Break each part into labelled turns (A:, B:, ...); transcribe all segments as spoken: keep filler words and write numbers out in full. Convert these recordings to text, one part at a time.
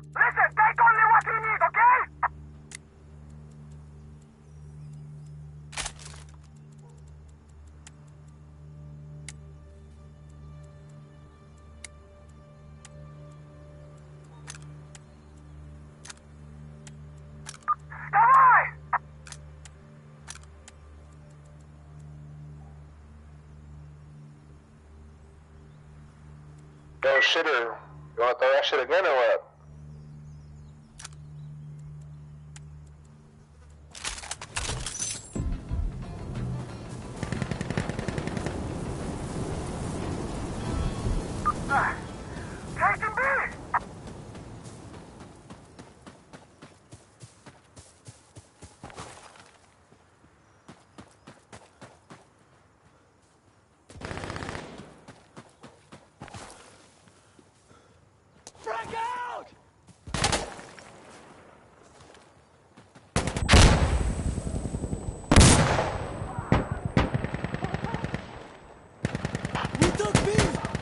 A: Listen, take only what you need, okay?
B: Yo, shitter, you wanna throw that shit again or what?
A: Uh, taking B!
C: Frag out! We took B!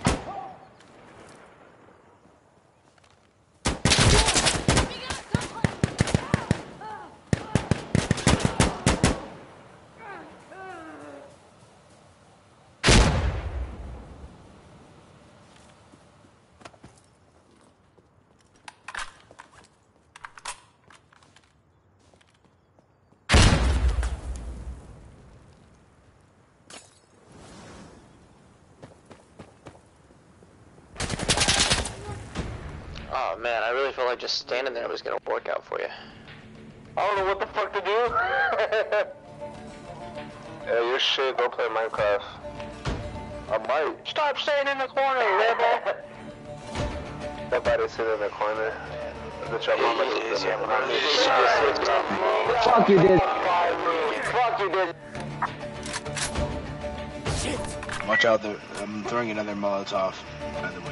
D: Oh man, I really felt like just standing there was gonna work out for you.
B: I don't know what the fuck to do. Yeah, your shit, go play Minecraft. I might.
D: Stop staying in the corner, Rebel!
B: Nobody sit in the corner. The your mama is in the corner.
E: Fuck you, dude.
B: Fuck you, dude.
F: Watch out, there. I'm throwing another Molotov, by the way.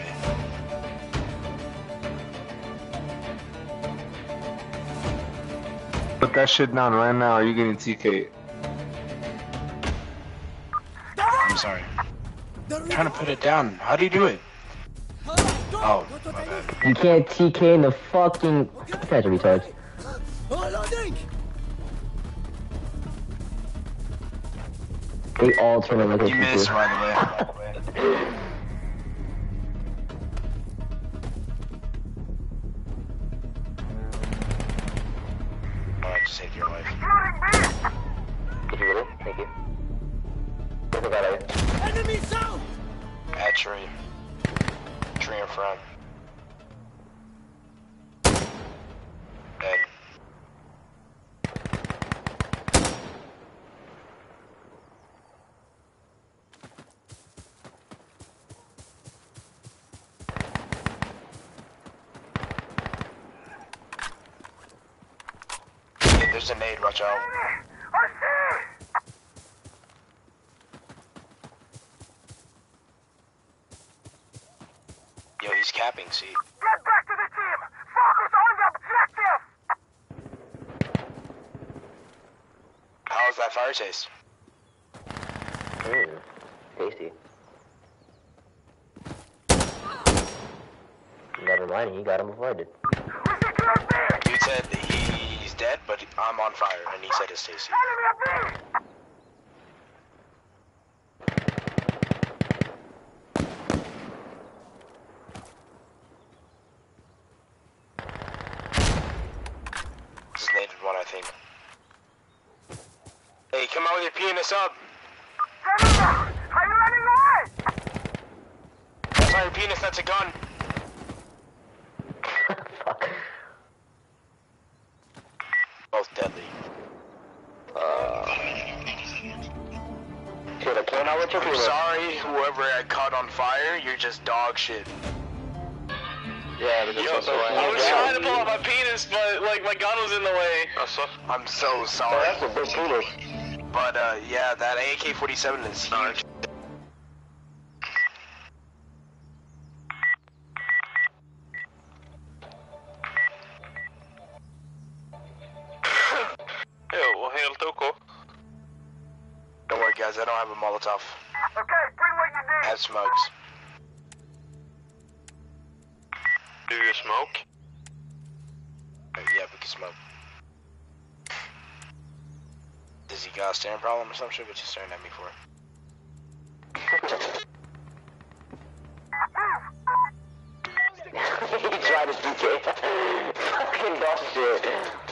B: Put that shit down right now or you're getting T K'd.
F: I'm sorry. I'm trying to put it down. How do you do it? Oh, my bad.
E: You can't T K in the fucking... You guys are retards. They all turn on like
F: You missed, by the way. Alright, just take your life.
E: Did you get it? Thank you. Look at that.
C: Enemy south!
F: At tree. Tree in front. Dead. Hey, there's a nade, watch out. Yo, he's capping, see?
A: Get back to the team! Focus on the objective!
F: How's that fire taste?
E: Mmm. Tasty. Never mind, he got him before I did.
F: Dude said he's dead, but I'm on fire, and he said it's tasty. This is native one, I think. Hey, come out with your penis up!
A: Are you running away?
F: That's not your penis, that's a gun!
E: Fuck.
F: Both deadly.
E: Uh... Should I kill now with your
F: I'm
E: penis?
F: sorry, whoever I caught on fire, you're just dog shit.
D: Yeah, but
F: Yo,
D: that's also why
F: I was
D: yeah.
F: trying to pull out my penis, but like my gun was in the way. I'm so sorry.
E: That's a big penis.
F: But uh, yeah, that A K forty-seven is huge.
B: Jo, helt OK.
F: Don't worry, guys. I don't have a Molotov.
A: Okay, bring what you
F: I
A: need.
F: have smokes.
B: Do you smoke?
F: Yeah, we can smoke. Does he got a staring problem or some shit? What you staring at me for?
E: He tried to D K. Fucking dog shit.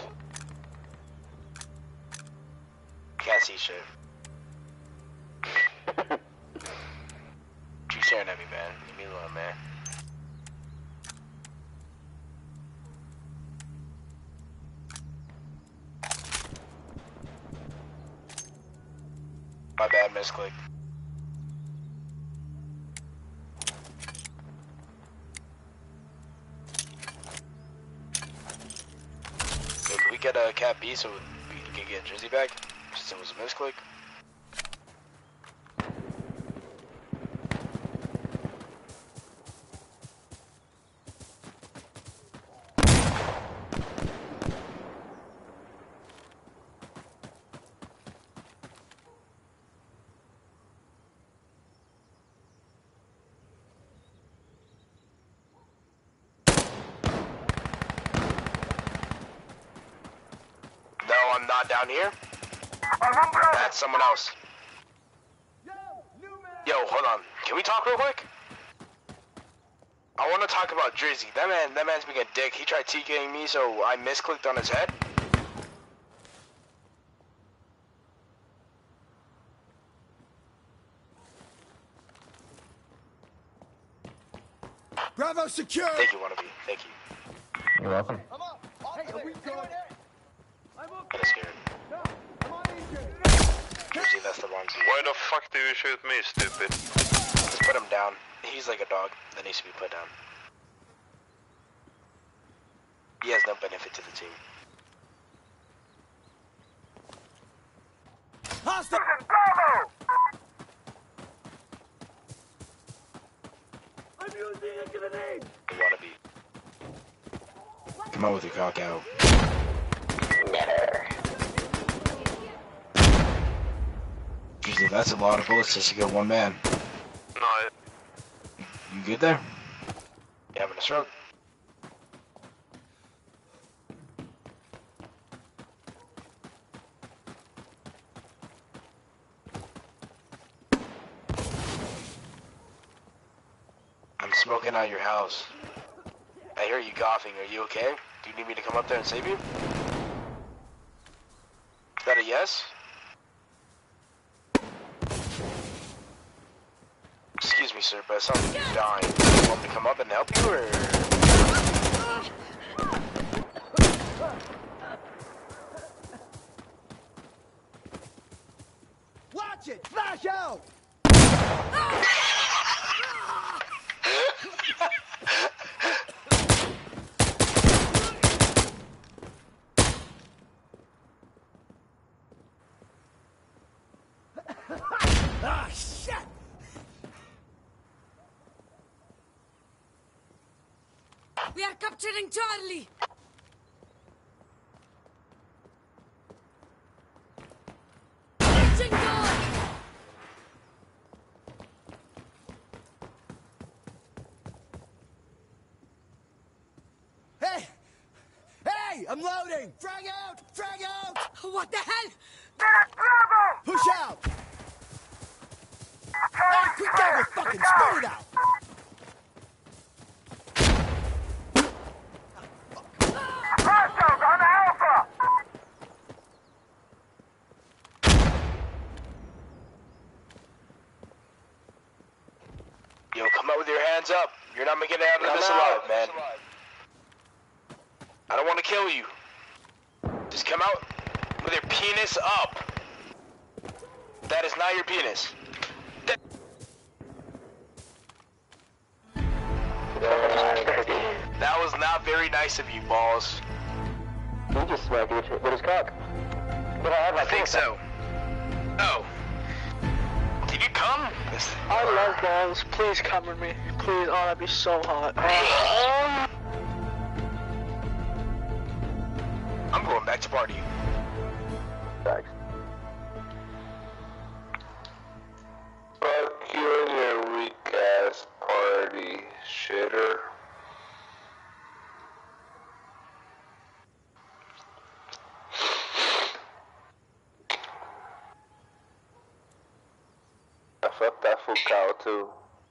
F: Can't see shit. You staring at me, man. Leave me alone, man. My bad, misclick. Hey, can we get a cat B so we can get Jersey back? Since it was a misclick. No, I'm not down here. That's someone else. Yo, hold on. Can we talk real quick? I want to talk about Drizzy. That man, that man's being a dick. He tried TKing me, so I misclicked on his head.
C: Bravo secure!
F: Thank you, Wannabe. Thank you.
E: You're welcome.
C: Hey, are we good? I'm
F: Kind of scared.
C: I'm on injured.
F: Drizzy, that's the wrong dude.
B: Why the fuck do you shoot me, stupid?
F: Let's put him down. He's like a dog that needs to be put down. He has no benefit to the team.
C: Hostile!
A: Bravo!
C: I'm using a grenade!
F: Wannabe. Come on with your cock out.
E: Never.
F: Drizzy, that's a lot of bullets just to kill one man.
B: No,
F: You good there? You having a stroke? I'm smoking out your house. I hear you coughing. Are you okay? Do you need me to come up there and save you? Is that a yes? Excuse me, sir, but it sounds like you're dying. Do you want me to come up and help you, or...?
C: Watch it! Flash out! Ah, shit!
G: We are capturing Charlie! Engine door!
C: Hey! Hey! I'm loading! Frag out! Frag out!
G: What the hell?
A: Bravo!
C: Push out! Hey, quick cover! Fucking spit it out!
A: Hostiles on Alpha!
F: Yo, come out with your hands up. You're not making it out of this alive, man. I don't want to kill you. Just come out with your penis up. That is not your penis. That, that was not very nice of you, balls.
E: You just smacked it with his cock. But I have my
F: I think so. Oh. Did you come?
D: I love balls. Please come with me. Please. Oh, that'd be so hot. Oh.
F: I'm going back to party.
E: Thanks.
B: fuck you and your weak ass party, shitter. two.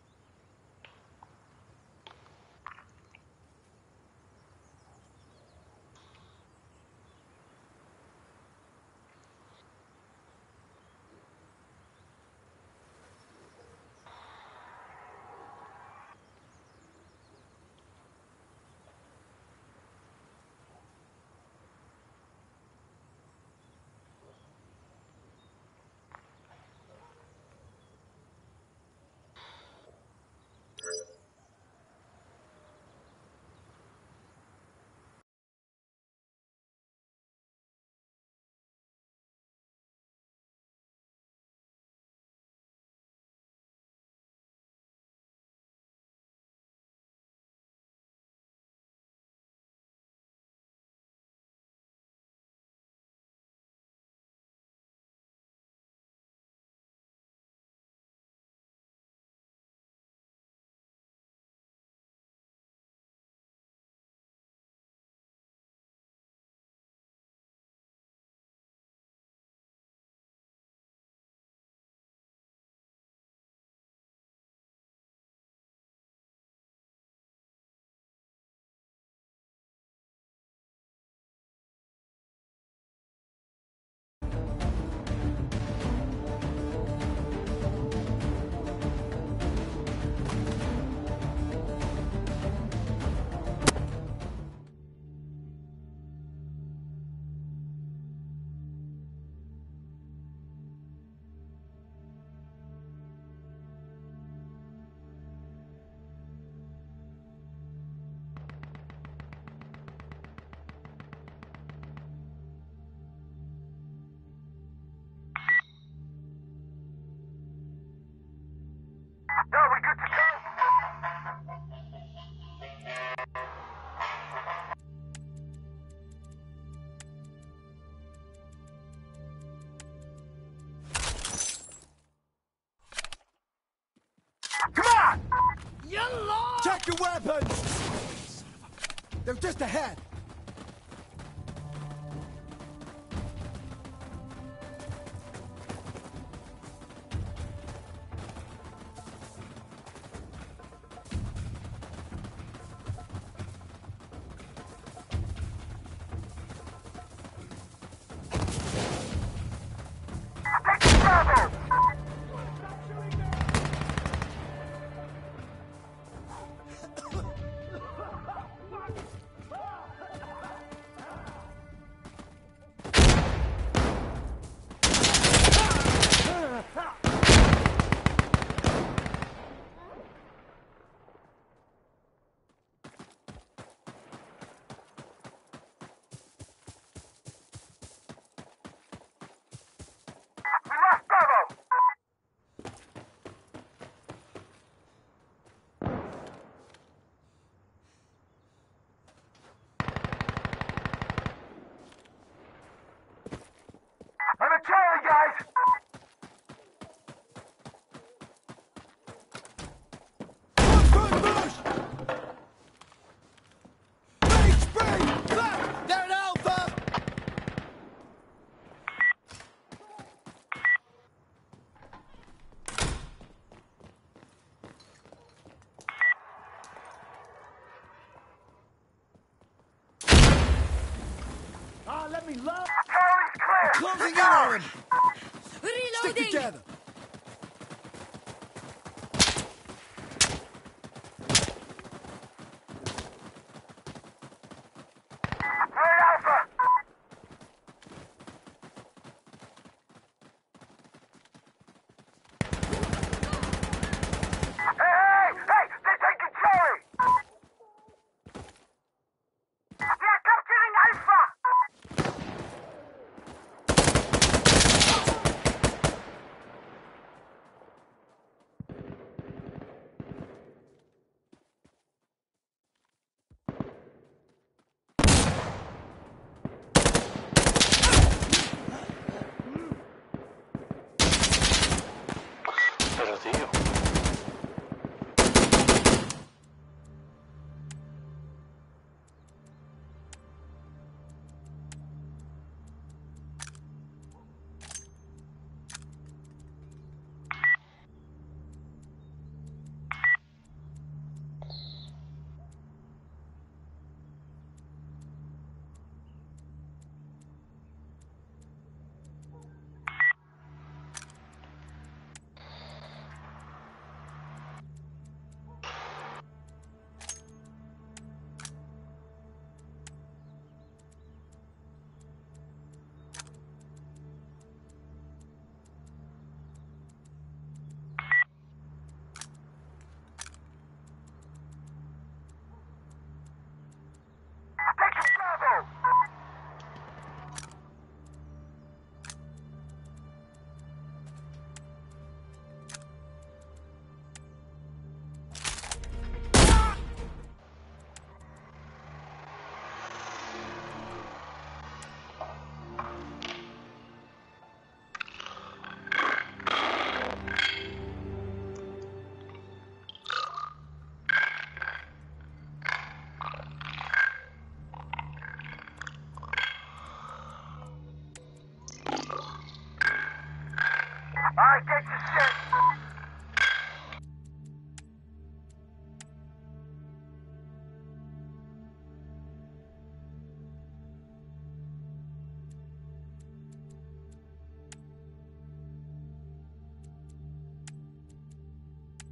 A: Yo, we good to go? Come on!
C: Yellow! Check your weapons! They're just ahead.
A: Charlie, guys!
C: Good push! Ready, spring! Left! They're an Alpha! Ah, let me load!
A: Charlie's clear!
C: Closing in on him! Stick
G: Reloading!
C: together!
A: We're at Alpha! Hey, hey, hey! They're taking Charlie! They're capturing Alpha!
B: Pero tío.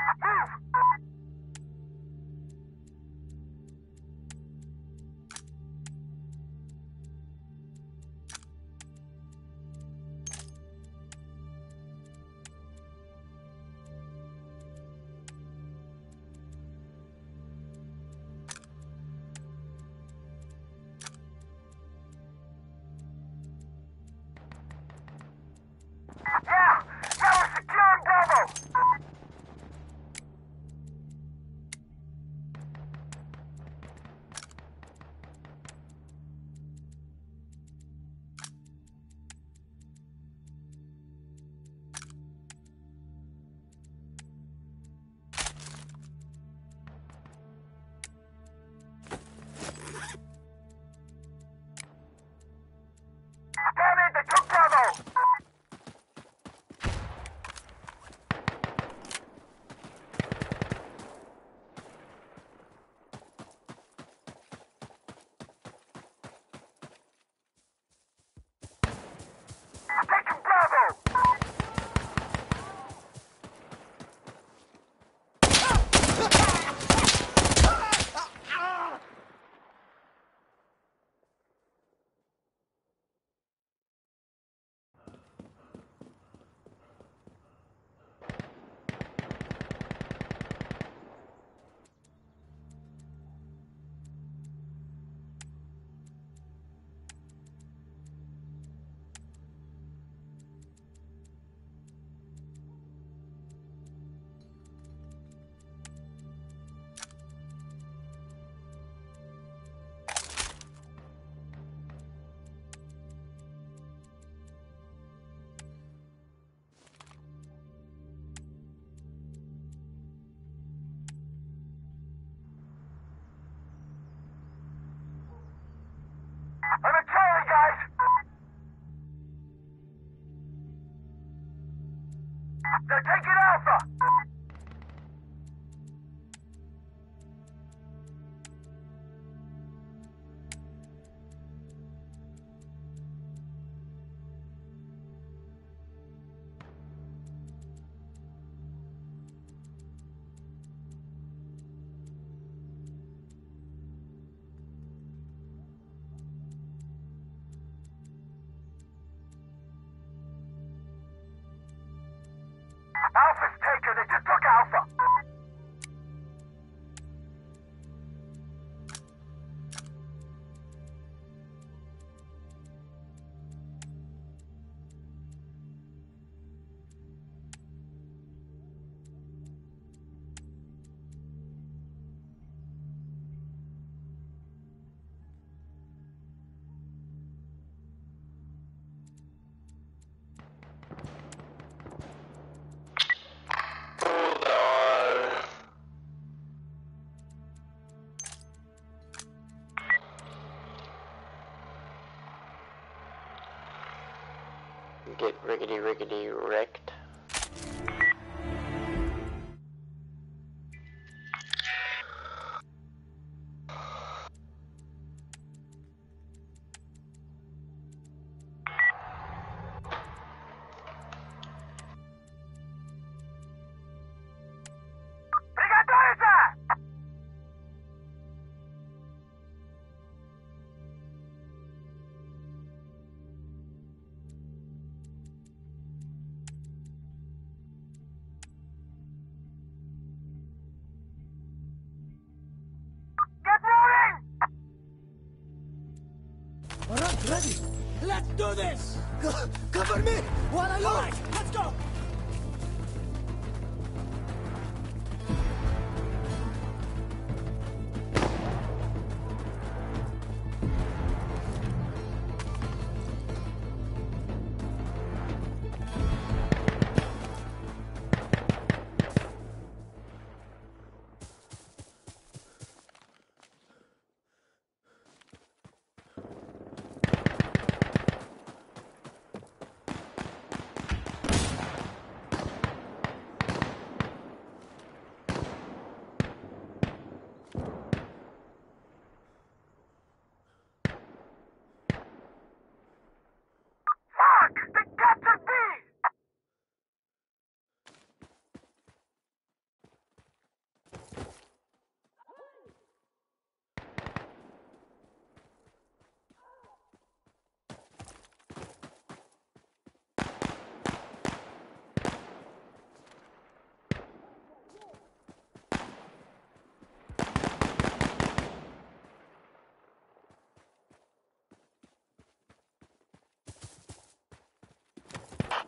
A: Yeah! Yeah, we're securing Bravo! Damn it, they took Bravo! Taking Bravo! I'm at Charlie, guys! They're taking Alpha! Alpha's taken, they just took Alpha!
E: Get rickety rickety wrecked.
A: Brigadier! Get moving!
C: All right, ready. Let's do this. Co- cover me while I load. All right, let's go.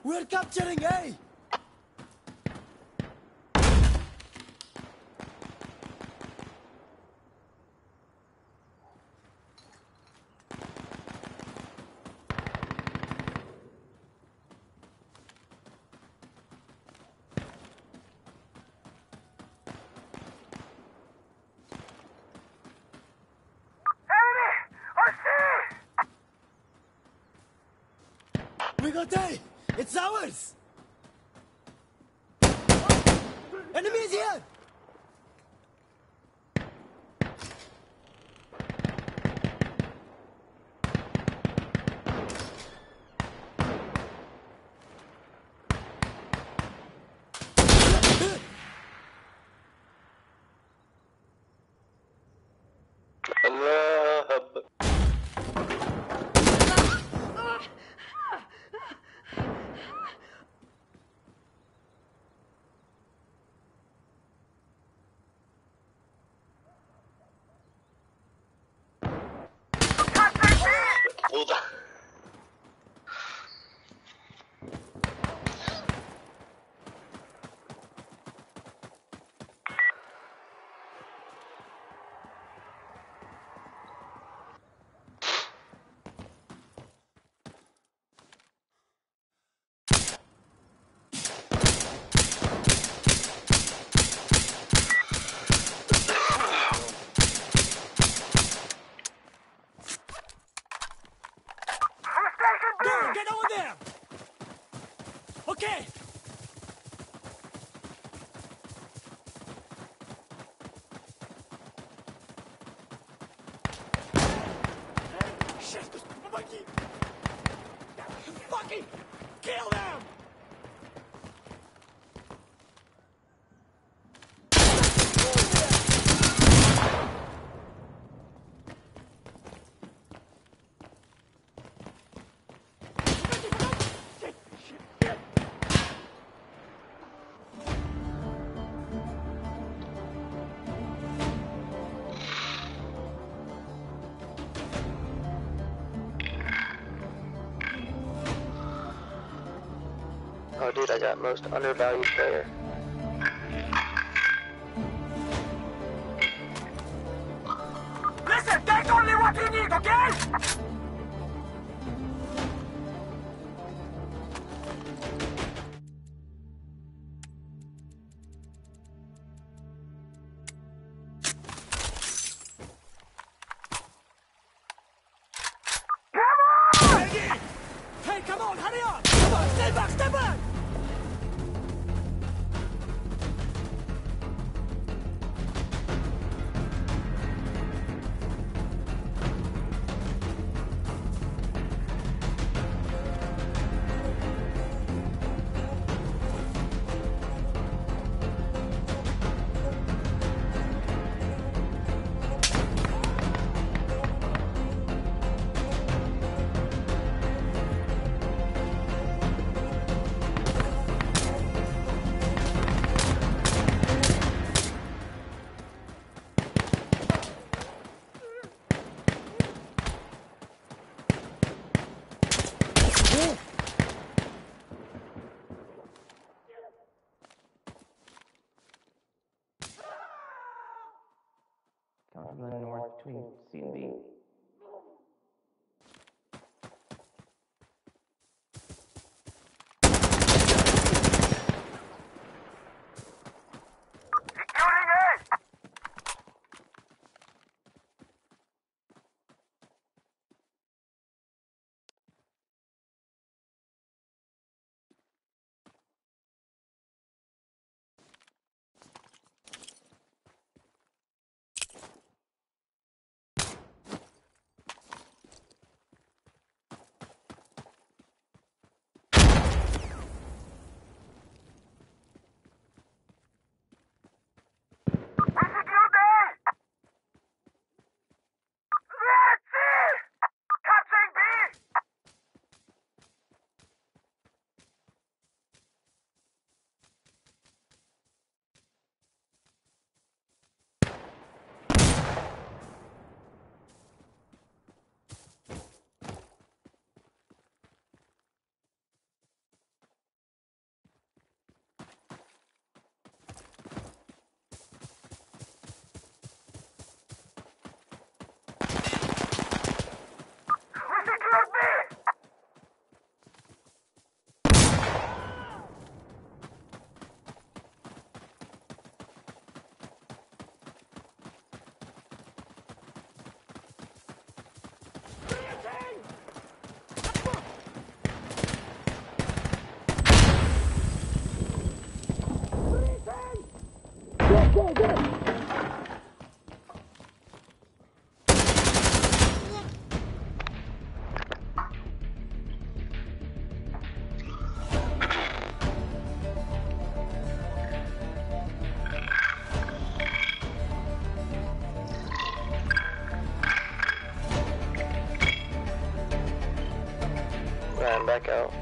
C: We're capturing A! We got A! It's ours! Enemies here! Go! Get over there! Okay! Shit! Помоги! Fucking kill them!
E: Oh, dude, I got most undervalued player.
A: Listen, take only what you need, okay?
C: Hey, come on, hurry up! Come on, stay back, stay back!
E: From the north between C and B.
A: Securing A!
E: back out.